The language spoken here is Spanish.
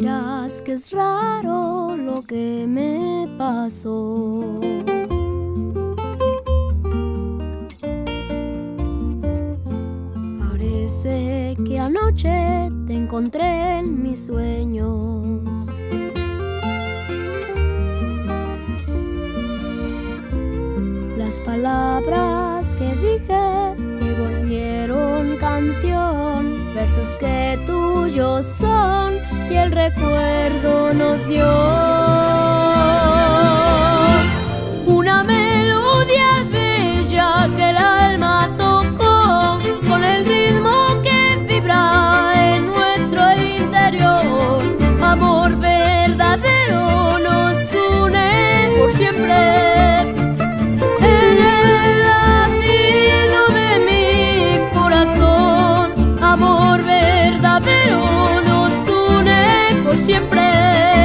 creas que es raro lo que me pasó. Parece que anoche te encontré en mis sueños. Las palabras que dije se volvieron canción, versos que tuyos son y el recuerdo nos dio una melodía bella que el alma tocó con el ritmo que vibra en nuestro interior. Amor verdadero nos une por siempre. Amor verdadero nos une por siempre.